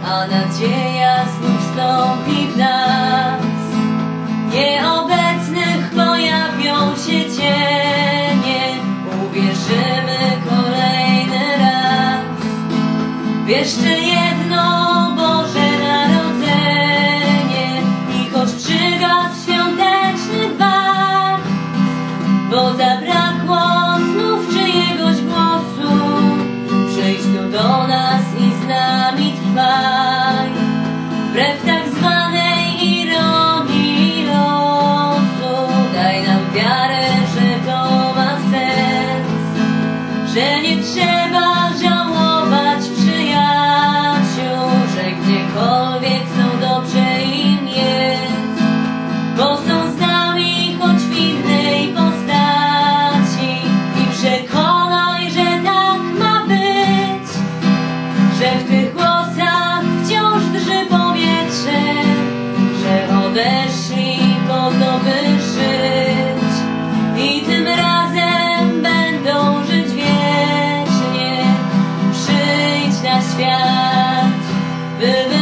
a nadzieja znów wstąpi w nas. Nieobecnych pojawią się cienie, uwierzymy kolejny raz w jeszcze jedno Boże Narodzenie. I choć przygasł świąteczny gwar, bo zabrakło znów czyjegoś głosu, przyjdź tu do nas i z nami trwaj, wbrew tak zwanej ironii losu. Daj nam wiarę, że to ma sens, że nie trzeba żałować przyjaciół, że gdziekolwiek są, dobrze im jest, bo są z nami choć w innej postaci. I przekonaj, że tak ma być, że w tych głosach wciąż drży powietrze, że odeszli po to, by żyć i tym razem będą żyć wiecznie. Przyjdź na świat, by